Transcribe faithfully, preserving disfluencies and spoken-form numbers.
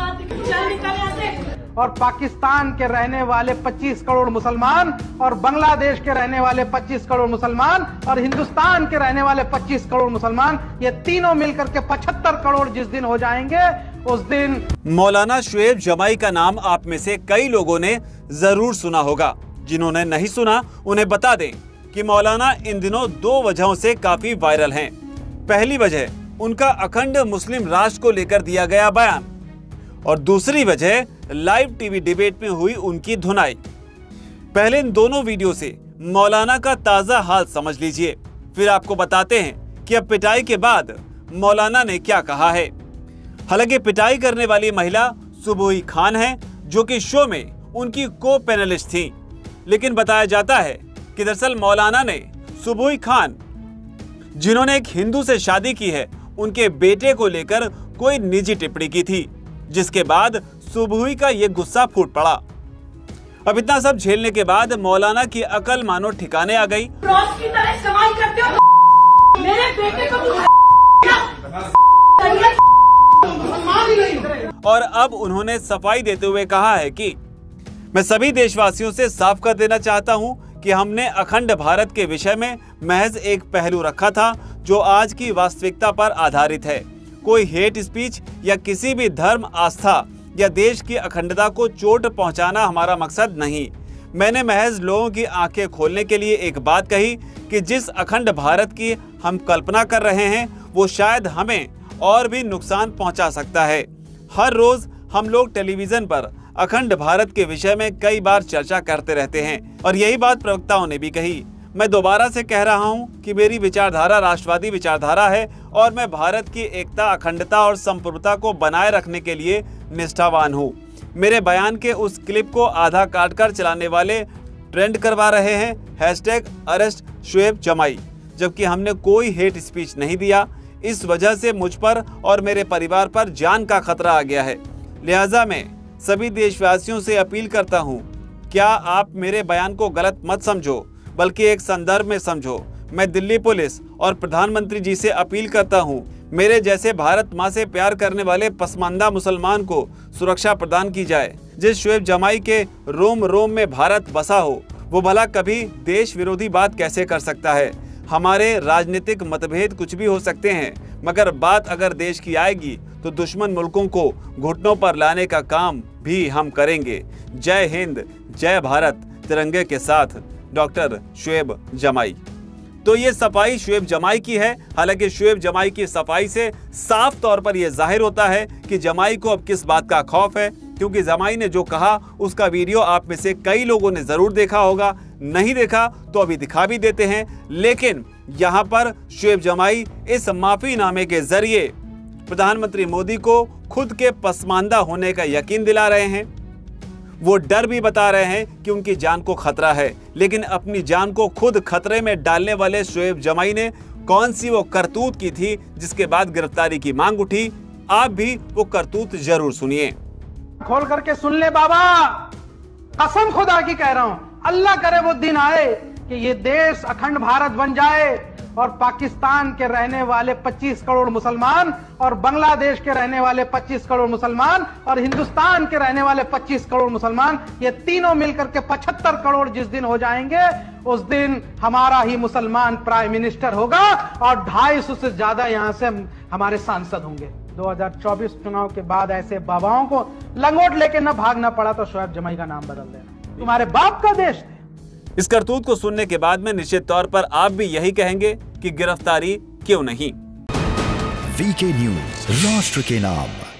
और पाकिस्तान के रहने वाले पच्चीस करोड़ मुसलमान और बांग्लादेश के रहने वाले पच्चीस करोड़ मुसलमान और हिंदुस्तान के रहने वाले पच्चीस करोड़ मुसलमान, ये तीनों मिलकर के पचहत्तर करोड़ जिस दिन हो जाएंगे उस दिन। मौलाना शुएब जमाई का नाम आप में से कई लोगों ने जरूर सुना होगा। जिन्होंने नहीं सुना उन्हें बता दें कि मौलाना इन दिनों दो वजहों से काफी वायरल हैं। पहली वजह उनका अखंड मुस्लिम राष्ट्र को लेकर दिया गया बयान और दूसरी वजह लाइव टीवी डिबेट में हुई उनकी धुनाई। पहले इन दोनों वीडियो से मौलाना का ताजा हाल समझ लीजिए, फिर आपको बताते हैं कि अब पिटाई के बाद मौलाना ने क्या कहा है। हालांकि पिटाई करने वाली महिला सुबोही खान है, जो कि शो में उनकी को पैनलिस्ट थी, लेकिन बताया जाता है कि दरअसल मौलाना ने सुबोही खान, जिन्होंने एक हिंदू से शादी की है, उनके बेटे को लेकर कोई निजी टिप्पणी की थी, जिसके बाद सुबोही का ये गुस्सा फूट पड़ा। अब इतना सब झेलने के बाद मौलाना की अकल मानो ठिकाने आ गई क्रॉस की तरह इस्तेमाल करते हो। मेरे बेटे को और अब उन्होंने सफाई देते हुए कहा है कि मैं सभी देशवासियों से साफ कर देना चाहता हूं कि हमने अखंड भारत के विषय में महज एक पहलू रखा था जो आज की वास्तविकता पर आधारित है। कोई हेट स्पीच या किसी भी धर्म, आस्था या देश की अखंडता को चोट पहुंचाना हमारा मकसद नहीं। मैंने महज लोगों की आंखें खोलने के लिए एक बात कही कि जिस अखंड भारत की हम कल्पना कर रहे हैं वो शायद हमें और भी नुकसान पहुंचा सकता है। हर रोज हम लोग टेलीविजन पर अखंड भारत के विषय में कई बार चर्चा करते रहते हैं और यही बात प्रवक्ताओं ने भी कही। मैं दोबारा से कह रहा हूं कि मेरी विचारधारा राष्ट्रवादी विचारधारा है और मैं भारत की एकता, अखंडता और संप्रभुता को बनाए रखने के लिए निष्ठावान हूं। मेरे बयान के उस क्लिप को आधा काटकर चलाने वाले ट्रेंड करवा रहे हैं हैशटैग अरेस्ट शुएब जमाई, जबकि हमने कोई हेट स्पीच नहीं दिया। इस वजह से मुझ पर और मेरे परिवार पर जान का खतरा आ गया है। लिहाजा मैं सभी देशवासियों से अपील करता हूं, क्या आप मेरे बयान को गलत मत समझो, बल्कि एक संदर्भ में समझो। मैं दिल्ली पुलिस और प्रधानमंत्री जी से अपील करता हूं, मेरे जैसे भारत माँ से प्यार करने वाले पसमानदा मुसलमान को सुरक्षा प्रदान की जाए। जिस शुएब जमाई के रोम रोम में भारत बसा हो, वो भला कभी देश विरोधी बात कैसे कर सकता है। हमारे राजनीतिक मतभेद कुछ भी हो सकते हैं, मगर बात अगर देश की आएगी तो दुश्मन मुल्कों को घुटनों पर लाने का काम भी हम करेंगे। जय हिंद, जय भारत, तिरंगे के साथ, डॉक्टर शुएब जमाई। तो ये सफाई शुएब जमाई की है। हालांकि शुएब जमाई की सफाई से साफ तौर पर यह जाहिर होता है कि जमाई को अब किस बात का खौफ है, क्योंकि जमाई ने जो कहा उसका वीडियो आप में से कई लोगों ने जरूर देखा होगा। नहीं देखा तो अभी दिखा भी देते हैं। लेकिन यहाँ पर शुएब जमाई इस माफीनामे के जरिए प्रधानमंत्री मोदी को खुद के पसमानदा होने का यकीन दिला रहे हैं। वो डर भी बता रहे हैं कि उनकी जान को खतरा है, लेकिन अपनी जान को खुद खतरे में डालने वाले शुएब जमाई ने कौन सी वो करतूत की थी जिसके बाद गिरफ्तारी की मांग उठी। आप भी वो करतूत जरूर सुनिए। खोल करके सुन ले बाबा, कसम खुदा की कह रहा हूं, अल्लाह करे वो दिन आए कि ये देश अखंड भारत बन जाए और पाकिस्तान के रहने वाले पच्चीस करोड़ मुसलमान और बांग्लादेश के रहने वाले पच्चीस करोड़ मुसलमान और हिंदुस्तान के रहने वाले पच्चीस करोड़ मुसलमान, ये तीनों मिलकर के पचहत्तर करोड़ जिस दिन हो जाएंगे उस दिन हमारा ही मुसलमान प्राइम मिनिस्टर होगा और ढाई सौ से ज्यादा यहां से हमारे सांसद होंगे। दो हज़ार चौबीस चुनाव के बाद ऐसे बाबाओं को लंगोट लेके न भागना पड़ा तो शुएब जमाई का नाम बदल देना। तुम्हारे बाप का देश थे। इस करतूत को सुनने के बाद में निश्चित तौर पर आप भी यही कहेंगे कि गिरफ्तारी क्यों नहीं। वीके न्यूज, राष्ट्र के नाम।